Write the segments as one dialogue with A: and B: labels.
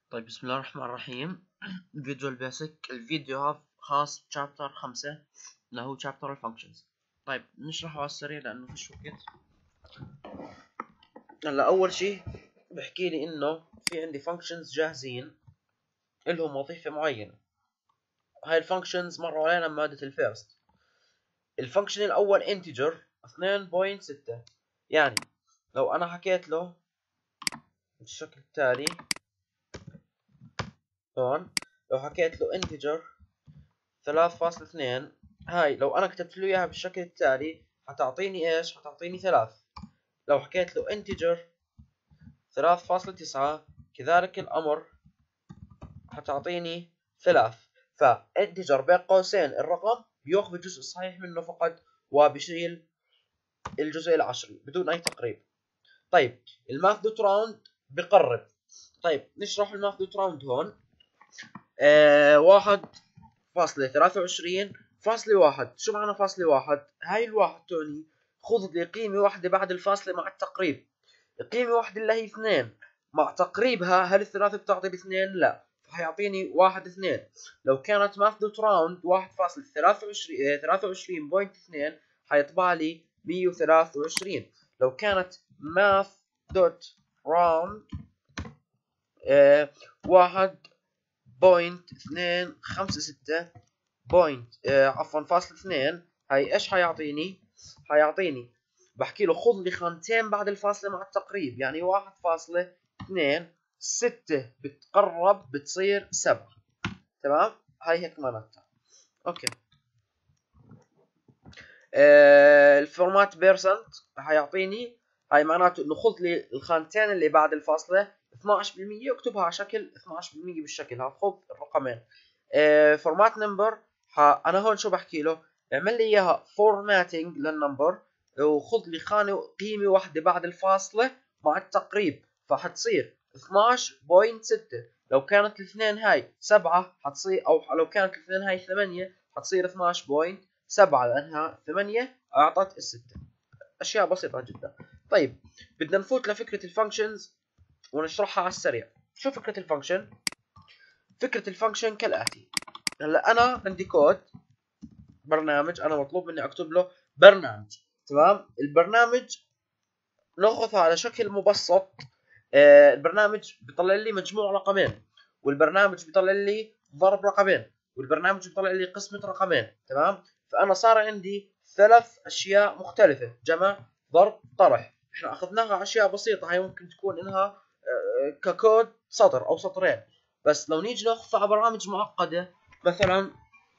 A: طيب بسم الله الرحمن الرحيم. فيديو البيسك. الفيديو هذا خاص بشابتر 5 اللي هو شابتر الفانكشنز. طيب نشرحه على السريع لانه فيش وقت. هلا اول شيء بحكي لي انه في عندي فانكشنز جاهزين لهم وظيفة معينة. هاي الفانكشنز مروا علينا بمادة الفيرست. الفانكشن الاول انتجر 2.6، يعني لو انا حكيت له بالشكل التالي هون، لو حكيت له انتجر 3.2، هاي لو انا كتبت له اياها بالشكل التالي حتعطيني ايش؟ حتعطيني 3. لو حكيت له انتجر 3.9 كذلك الامر حتعطيني 3. فانتجر بين قوسين الرقم بياخذ الجزء الصحيح منه فقط وبشيل الجزء العشري بدون اي تقريب. طيب الماث دوت راوند بقرب. طيب نشرح الماث دوت راوند هون. 1.23.1. شو معنى فاصلة واحد؟ هاي الواحد تعني خذ لي قيمة واحدة بعد الفاصلة مع التقريب. قيمة واحدة اللي هي 2 مع تقريبها، هل الثلاثة بتعطي ب2؟ لا، فحيعطيني 1.2. لو كانت ماث دوت راوند 1.23.2 حيطبع لي 123. لو كانت ماث دوت راوند 1.256 عفوا فاصل 2، هاي ايش حيعطيني؟ حيعطيني بحكي له خذ لي خانتين بعد الفاصلة مع التقريب، يعني 1.2 6 بتقرب بتصير 7. تمام؟ هاي هيك معناتها. اوكي. الفورمات بيرسنت حيعطيني، هاي معناته انه خذ لي الخانتين اللي بعد الفاصلة 12%، اكتبها على شكل 12% بالشكل هذا، خذ الرقمين. فورمات نمبر، انا هون شو بحكي له؟ اعمل لي اياها فورماتنج للنمبر وخذ لي خانه قيمه واحده بعد الفاصله مع التقريب، فحتصير 12.6. لو كانت الاثنين هاي 7 حتصير، او لو كانت الاثنين هاي 8 حتصير 12.7 لانها 8 اعطت الستة. اشياء بسيطه جدا. طيب بدنا نفوت لفكره الفانكشنز ونشرحها على السريع. شو فكره الفانكشن؟ فكره الفانكشن كالاتي. هلا انا عندي كود برنامج، انا مطلوب مني اكتب له برنامج. تمام؟ البرنامج ناخذها على شكل مبسط. البرنامج بيطلع لي مجموع رقمين، والبرنامج بيطلع لي ضرب رقمين، والبرنامج بيطلع لي قسمة رقمين. تمام؟ فانا صار عندي 3 اشياء مختلفة: جمع، ضرب، طرح. احنا اخذناها اشياء بسيطة، هاي ممكن تكون انها ككود سطر او سطرين. بس لو نيجي ناخذ على برامج معقدة، مثلا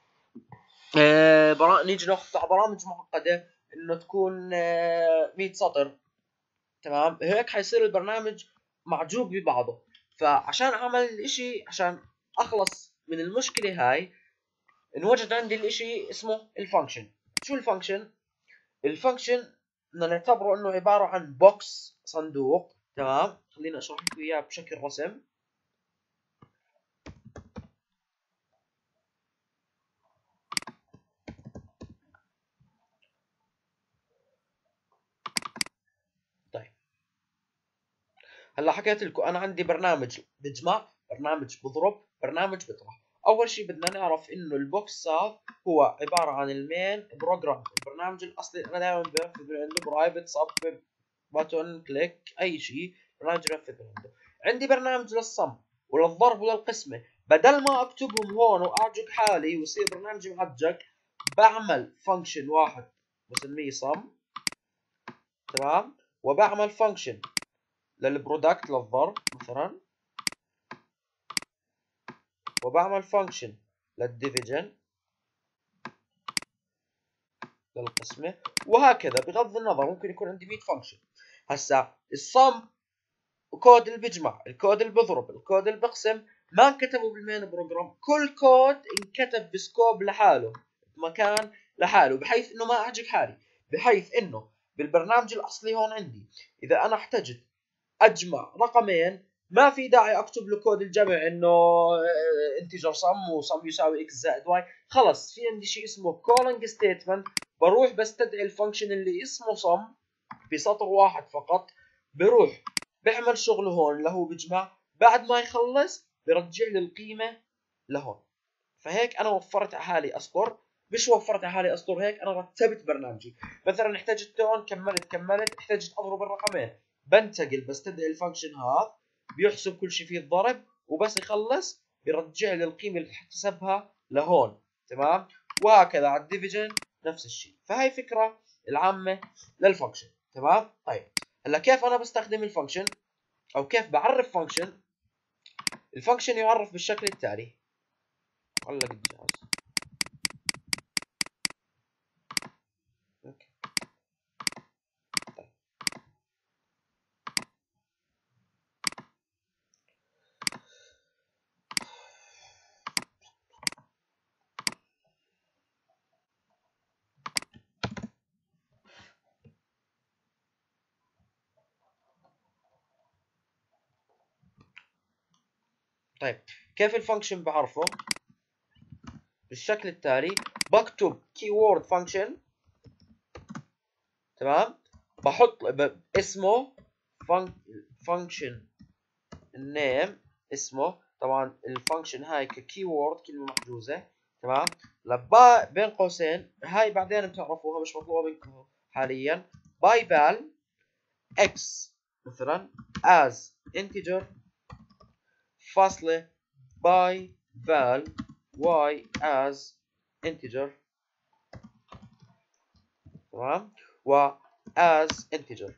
A: نيجي ناخذ على برامج معقدة انه تكون 100 سطر. تمام؟ هيك حيصير البرنامج معجوب ببعضه. فعشان اعمل الاشي، عشان اخلص من المشكلة هاي، انوجد عندي الاشي اسمه الفانكشن. شو الفانكشن؟ الفانكشن بدنا نعتبره انه عبارة عن بوكس، صندوق. تمام؟ خليني اشرح لكم اياه بشكل رسم. طيب هلا حكيت لكم انا عندي برنامج بجمع، برنامج بضرب، برنامج بطرح. اول شيء بدنا نعرف انه البوكس هو عباره عن المين بروجرام. البرنامج الاصلي انا دائما بنفذ عنده برايفت سب باتون كليك اي شيء، برنامج بنفذ عنده. عندي برنامج للصم وللضرب وللقسمه. بدل ما اكتبهم هون واعجق حالي ويصير برنامجي معجق، بعمل فانكشن واحد بسميه صم. تمام؟ وبعمل فانكشن للبرودكت للضرب مثلا، وبعمل فانكشن للديفيجن للقسمة، وهكذا. بغض النظر ممكن يكون عندي 100 فانكشن. هسا الصم كود اللي بيجمع، الكود اللي بضرب، الكود اللي بقسم، ما انكتبوا بالمين بروجرام. كل كود انكتب بسكوب لحاله، بمكان لحاله، بحيث انه ما اعجق حالي. بحيث انه بالبرنامج الاصلي هون عندي اذا انا احتجت اجمع رقمين، ما في داعي اكتب له كود الجمع انه انتجر صم وصم يساوي اكس زائد واي. خلص في عندي شيء اسمه كولينج ستيتمنت، بروح بستدعي الفانكشن اللي اسمه صم بسطر واحد فقط، بروح بيعمل شغله هون اللي هو بجمع. بعد ما يخلص بيرجع لي القيمه لهون. فهيك انا وفرت على حالي اسطر. مش وفرت على حالي اسطر، هيك انا رتبت برنامجي. مثلا احتجت هون كملت احتجت اضرب الرقمين، بنتقل بستدعي الفانكشن هذا، بيحسب كل شيء فيه الضرب، وبس يخلص بيرجع لي القيمه اللي حسبها لهون. تمام. وهكذا على الديفيجن نفس الشيء. فهي فكره العامه للفانكشن. تمام. طيب هلا كيف انا بستخدم الفانكشن او كيف بعرف فانكشن؟ الفانكشن يعرف بالشكل التالي. علق الجهاز. اوكي. طيب كيف الفانكشن بعرفه؟ بالشكل التالي. بكتب keyword function. تمام. بحط اسمه function name اسمه. طبعا الفانكشن هاي ككيورد كلمه محجوزه. تمام. لبا بين قوسين هاي بعدين بتعرفوها مش مطلوبه منكم حاليا. باي فال x مثلا as integer فاصله باي val y as integer. تمام. و as integer.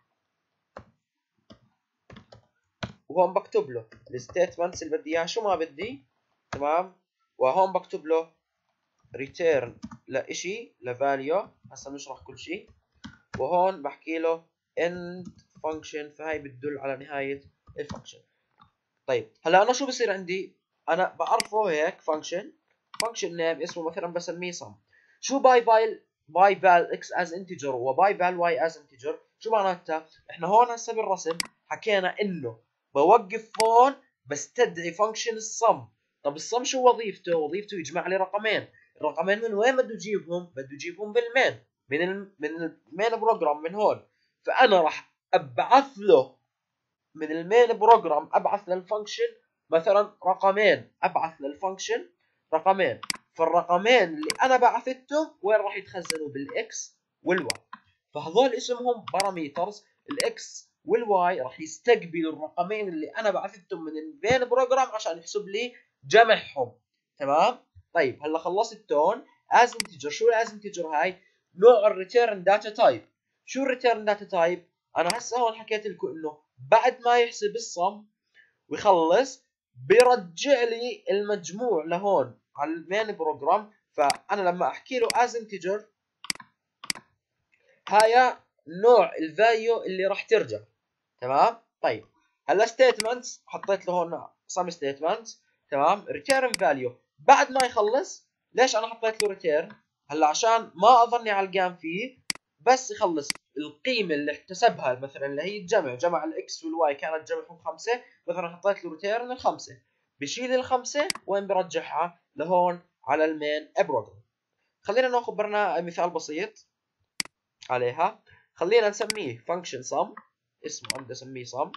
A: وهون بكتب له الستيتمنتس اللي بدي اياها شو ما بدي. تمام. وهون بكتب له return لإشي لفاليو. هسه بنشرح كل شيء. وهون بحكي له end function. فهي بتدل على نهاية الفانكشن. طيب هلا انا شو بصير عندي؟ انا بعرفه هيك function name اسمه مثلا بسميه sum. شو باي فال x as integer وباي فال y as integer شو معناتها؟ احنا هون هسه بالرسم حكينا انه بوقف هون بستدعي فانكشن الصم. طب الصم شو وظيفته؟ وظيفته يجمع لي رقمين. الرقمين من وين بده يجيبهم؟ بده يجيبهم بالمين، من المين بروجرام من هون. فانا راح ابعث له من المين بروجرام، ابعث للفانكشن مثلا رقمين، ابعث للفانكشن رقمين. فالرقمين اللي انا بعثتهم وين راح يتخزنوا؟ بالاكس والواي. فهذول اسمهم باراميترز. الاكس والواي راح يستقبلوا الرقمين اللي انا بعثتهم من المين بروجرام عشان يحسب لي جمعهم. تمام. طيب هلا خلصت تون از انتجر. شو الاز انتجر هاي؟ نوع الريتيرن داتا تايب. شو الريتيرن داتا تايب؟ انا هسه هون حكيت لكم انه بعد ما يحسب الصم ويخلص بيرجع لي المجموع لهون على المين بروجرام. فانا لما احكي له از انتجر هاي نوع الفاليو اللي راح ترجع. تمام. طيب هلا ستيتمنتس حطيت له هون سم ستيتمنتس. تمام. ريتيرن فاليو بعد ما يخلص. ليش انا حطيت له ريتيرن؟ هلا عشان ما اظني علقان فيه، بس يخلص القيمه اللي احتسبها مثلا اللي هي جمع الاكس والواي كانت جمعهم 5. مثلا حطيت له ريتيرن الخمسه، بشيل الخمسه وين برجعها؟ لهون على المين بروجرام. خلينا ناخذ مثال بسيط عليها. خلينا نسميه function sum. اسمه عم بدي اسميه sum.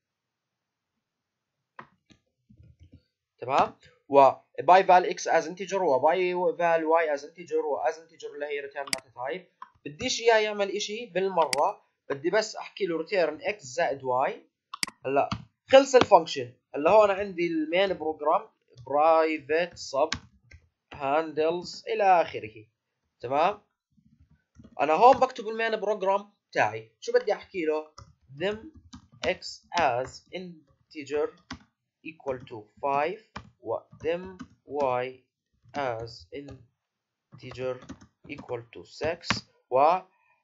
A: تمام. و by val x as integer و by val y as integer و as integer اللي هي return data type. بديش اياه يعمل اشي بالمره، بدي بس احكي له return x زائد y. هلا خلص الفانكشن. هلا هون عندي المين بروجرام private sub handles الى اخره. تمام. انا هون بكتب المين بروجرام تاعي. شو بدي احكي له؟ them x as integer equal to 5 و them y as integer equal to 6 و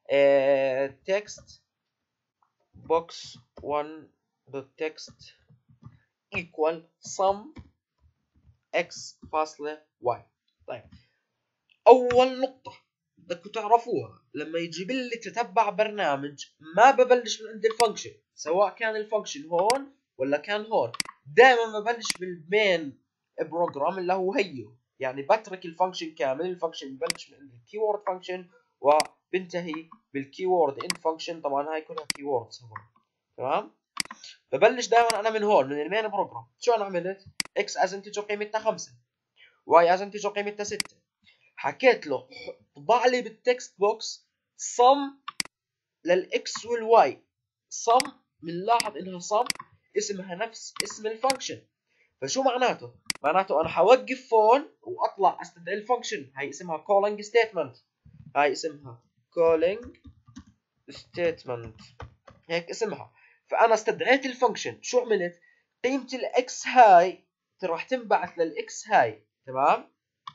A: text box 1 dot text equal sum x فاصلة y. طيب اول نقطة بدكم تعرفوها لما يجيب لي تتبع برنامج ما ببلش من عند الفانكشن، سواء كان الفانكشن هون ولا كان هون. دائما ببلش بالمين بروجرام اللي هو هيو. يعني بترك الفانكشن كامل. الفانكشن ببلش من عند الكيورد فانكشن وبنتهي بالكيورد ان فانكشن. طبعا هاي كلها كيوردز. تمام. ببلش دائما انا من هون من المين بروجرام. شو انا عملت؟ اكس از انتجر قيمتها 5، واي از انتجر قيمتها 6. حكيت له طبع لي بالتكست بوكس صم للاكس والواي. صم بنلاحظ انها صم اسمها نفس اسم الفانكشن. فشو معناته؟ معناته انا حوقف فون واطلع استدعي الفانكشن. هاي اسمها calling statement. هاي اسمها calling statement، هيك اسمها. فانا استدعيت الفانكشن. شو عملت؟ قيمة الاكس هاي راح تنبعث للاكس هاي، تمام؟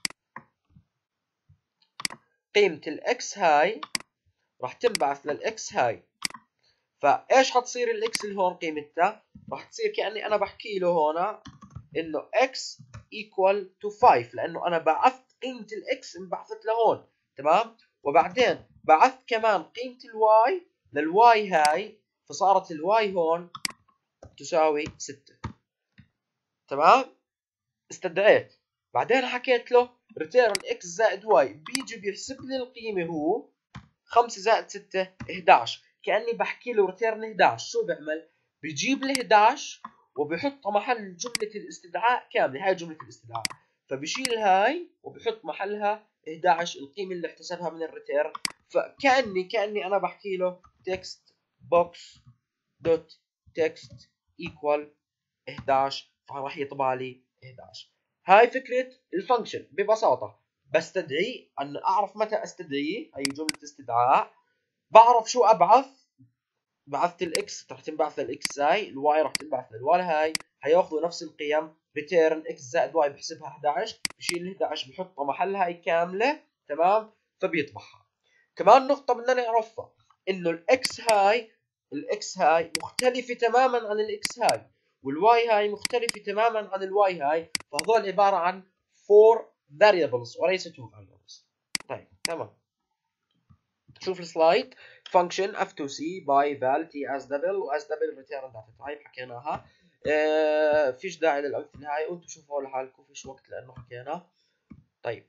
A: قيمة الاكس هاي راح تنبعث للاكس هاي. فايش حتصير الاكس اللي هون قيمتها؟ راح تصير كاني انا بحكي له هون انه x equal to 5، لانه انا بعثت قيمة الاكس انبعثت لهون، تمام؟ وبعدين بعثت كمان قيمة الواي للواي هاي، فصارت الواي هون تساوي 6، تمام؟ استدعيت. بعدين حكيت له return x زائد y، بيجي بيحسب لي القيمة هو 5 زائد 6 11. كأني بحكي له return 11. شو بيعمل؟ بيجيب ال 11 وبيحط محل جملة الاستدعاء كاملة. هاي جملة الاستدعاء. فبشيل هاي وبحط محلها 11 القيمة اللي احتسبها من الريتيرن. فكأني أنا بحكي له text box dot text equal 11، فراح يطبع لي 11. هاي فكرة الفانكشن ببساطة. بستدعي أن أعرف متى أستدعيه، أي جملة استدعاء. بعرف شو أبعث. بعثت الإكس راح تنبعث للإكس هاي، الواي راح تنبعث للواي هاي، هياخذوا نفس القيم. ريتيرن إكس زائد واي بحسبها 11، بشيل ال 11 بحطها محلها هاي كاملة، تمام؟ فبيطبعها. كمان نقطة بدنا نعرفها إنه الإكس هاي مختلفة تماما عن الإكس هاي، والواي هاي مختلفة تماما عن الواي هاي. فهذول عبارة عن 4 variables وليس 2 variables. طيب تمام. شوف السلايد. function f2c by val t as double و as double return data type حكيناها. فيش داعي للأمثلة هاي، وانتم شوفوا لحالكم، فيش وقت لأنه حكينا. طيب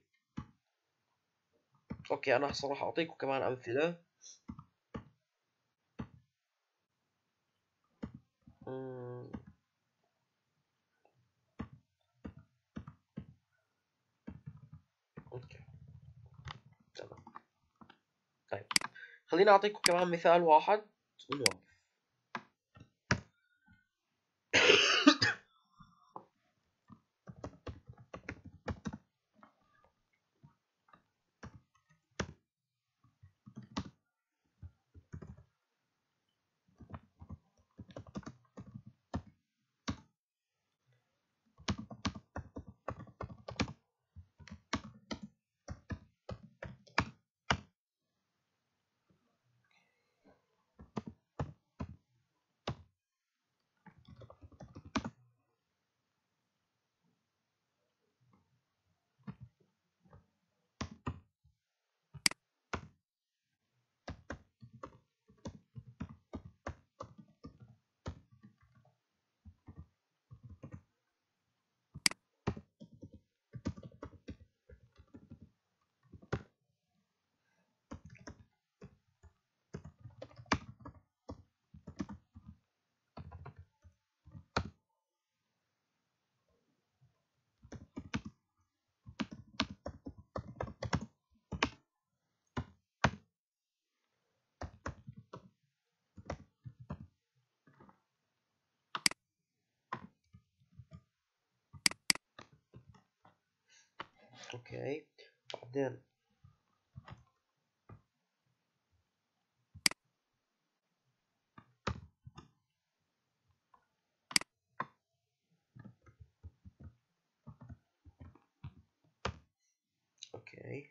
A: اوكي، انا راح اعطيكم كمان أمثلة. اوكي تمام. طيب خليني اعطيكم كمان مثال واحد ونوقف. اوكي بعدين اوكي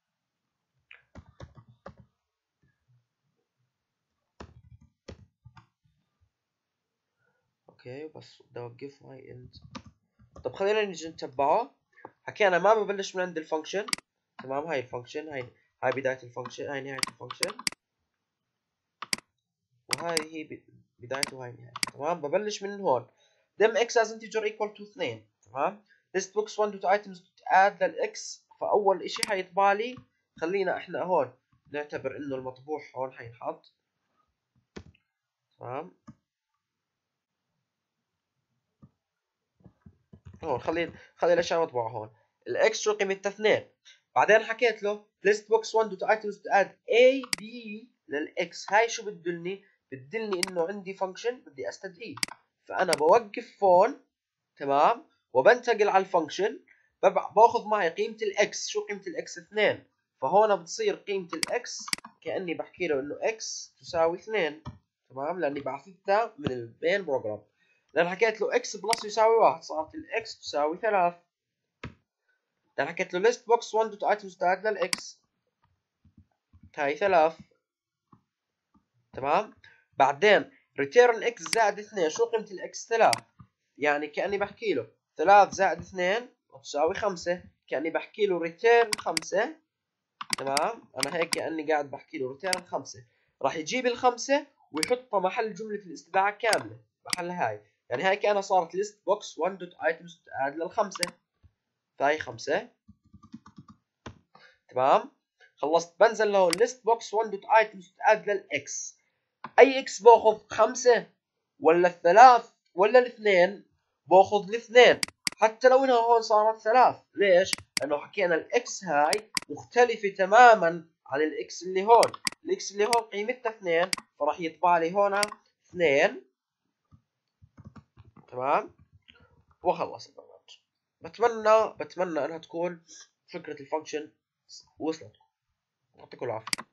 A: اوكي بس بدي اوقف هاي اند. طب خلينا نيجي نتبعه. حكينا ما ببلش من عند الفانكشن، تمام؟ هاي الفانكشن، هاي بداية الفانكشن، هاي نهاية الفانكشن، وهاي هي بدايته وهاي نهايته، تمام؟ ببلش من هون. them x as integer equal to 2، تمام؟ list books 1 dot items dot add للx. فأول إشي حيطبع لي، خلينا إحنا هون نعتبر إنه المطبوع هون حينحط، تمام؟ هون خلي الاشياء مطبوعه هون. الاكس شو قيمتها 2. بعدين حكيت له list box 1 دوت items to add a b للاكس. هاي شو بتدلني؟ بتدلني انه عندي فانكشن بدي استدعيه، فانا بوقف فون تمام وبنتقل على الفانكشن، باخذ معي قيمه الاكس. شو قيمه الاكس؟ 2. فهون بتصير قيمه الاكس كاني بحكي له انه اكس تساوي 2 تمام، لاني بعثتها من المين بروجرام. لان حكيت له اكس بلس يساوي 1 صارت الاكس تساوي 3. لان حكيت له list box 1 دوت items tag للاكس هاي 3 تمام. بعدين return x زائد 2. شو قيمه الاكس؟ 3. يعني كاني بحكي له 3 زائد 2 تساوي 5. كاني بحكي له return 5 تمام. انا هيك كاني قاعد بحكي له return 5. راح يجيب الخمسه ويحطها محل جمله الاستدعاء كامله محل هاي. يعني هاي كانها صارت list box 1 دوت items add للخمسه، فهي 5 تمام. خلصت بنزل له list box 1 دوت items add للاكس. اي اكس باخذ 5 ولا الثلاث ولا الاثنين؟ باخذ الاثنين حتى لو انها هون صارت 3. ليش؟ لانه حكينا الاكس هاي مختلفه تماما عن الاكس اللي هون. الاكس اللي هون قيمتها 2، فراح يطبع لي هون 2 تمام. وخلص البرنامج. بتمنى انها تكون فكره الفانكشن وصلت. يعطيكم العافيه.